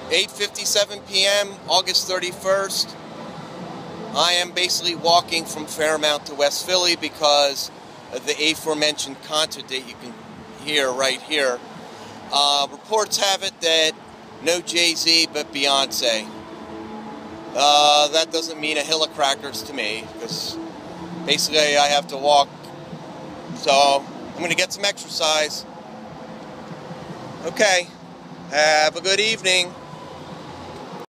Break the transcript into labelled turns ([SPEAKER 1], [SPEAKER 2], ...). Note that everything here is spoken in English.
[SPEAKER 1] 8:57 p.m., August 31st. I am basically walking from Fairmount to West Philly because of the aforementioned concert that you can hear right here. Reports have it that no Jay-Z, but Beyonce. That doesn't mean a hill of crackers to me, because basically I have to walk. So I'm going to get some exercise. Okay, have a good evening.